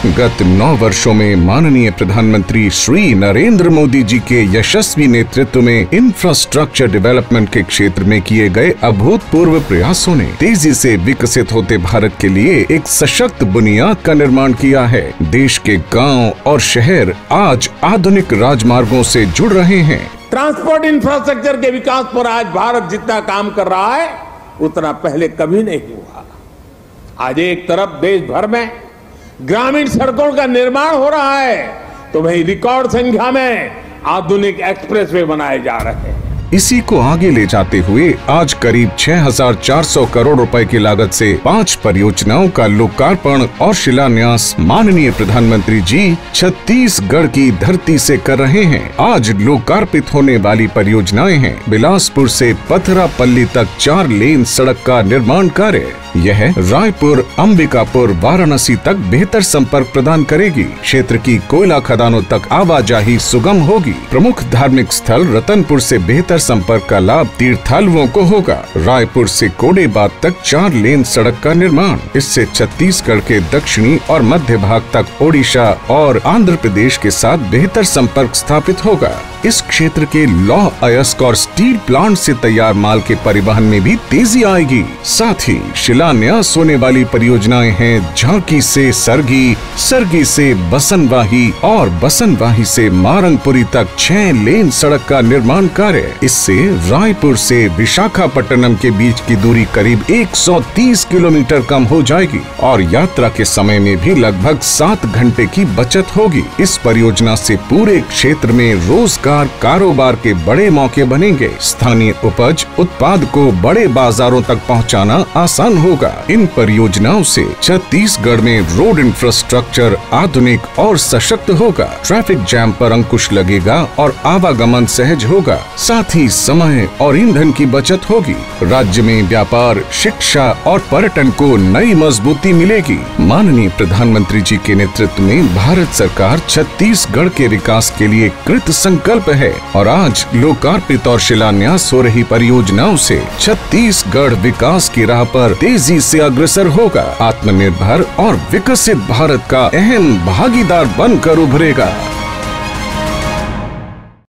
गत 9 वर्षों में माननीय प्रधानमंत्री श्री नरेंद्र मोदी जी के यशस्वी नेतृत्व में इंफ्रास्ट्रक्चर डेवलपमेंट के क्षेत्र में किए गए अभूतपूर्व प्रयासों ने तेजी से विकसित होते भारत के लिए एक सशक्त बुनियाद का निर्माण किया है। देश के गांव और शहर आज आधुनिक राजमार्गों से जुड़ रहे हैं। ट्रांसपोर्ट इंफ्रास्ट्रक्चर के विकास पर आज भारत जितना काम कर रहा है उतना पहले कभी नहीं हुआ। आज एक तरफ देश भर में ग्रामीण सड़कों का निर्माण हो रहा है तो वहीं रिकॉर्ड संख्या में आधुनिक एक्सप्रेसवे बनाए जा रहे हैं। इसी को आगे ले जाते हुए आज करीब 6,400 करोड़ रुपए की लागत से 5 परियोजनाओं का लोकार्पण और शिलान्यास माननीय प्रधानमंत्री जी छत्तीसगढ़ की धरती से कर रहे हैं। आज लोकार्पित होने वाली परियोजनाएं हैं बिलासपुर से पथरापल्ली तक 4 लेन सड़क का निर्माण कार्य। यह रायपुर, अंबिकापुर, वाराणसी तक बेहतर संपर्क प्रदान करेगी। क्षेत्र की कोयला खदानों तक आवाजाही सुगम होगी। प्रमुख धार्मिक स्थल रतनपुर से बेहतर संपर्क का लाभ तीर्थालुओं को होगा। रायपुर से कोडेबाग तक 4 लेन सड़क का निर्माण। इससे छत्तीसगढ़ के दक्षिणी और मध्य भाग तक ओडिशा और आंध्र प्रदेश के साथ बेहतर संपर्क स्थापित होगा। इस क्षेत्र के लौह अयस्क और स्टील प्लांट से तैयार माल के परिवहन में भी तेजी आएगी। साथ ही शिलान्यास होने वाली परियोजनाएं हैं झांकी से सरगी, सरगी से बसनवाही और बसनवाही से मारंगपुरी तक 6 लेन सड़क का निर्माण कार्य। इससे रायपुर से विशाखापट्टनम के बीच की दूरी करीब 130 किलोमीटर कम हो जाएगी और यात्रा के समय में भी लगभग 7 घंटे की बचत होगी। इस परियोजना से पूरे क्षेत्र में रोजगार कारोबार के बड़े मौके बनेंगे। स्थानीय उपज उत्पाद को बड़े बाजारों तक पहुंचाना आसान होगा। इन परियोजनाओं से छत्तीसगढ़ में रोड इंफ्रास्ट्रक्चर आधुनिक और सशक्त होगा। ट्रैफिक जैम पर अंकुश लगेगा और आवागमन सहज होगा। साथ ही समय और ईंधन की बचत होगी। राज्य में व्यापार, शिक्षा और पर्यटन को नई मजबूती मिलेगी। माननीय प्रधानमंत्री जी के नेतृत्व में भारत सरकार छत्तीसगढ़ के विकास के लिए कृत संकल्प है और आज लोकार्पित और शिलान्यास हो रही परियोजनाओं से छत्तीसगढ़ विकास की राह पर तेजी से अग्रसर होगा। आत्मनिर्भर और विकसित भारत का अहम भागीदार बनकर उभरेगा।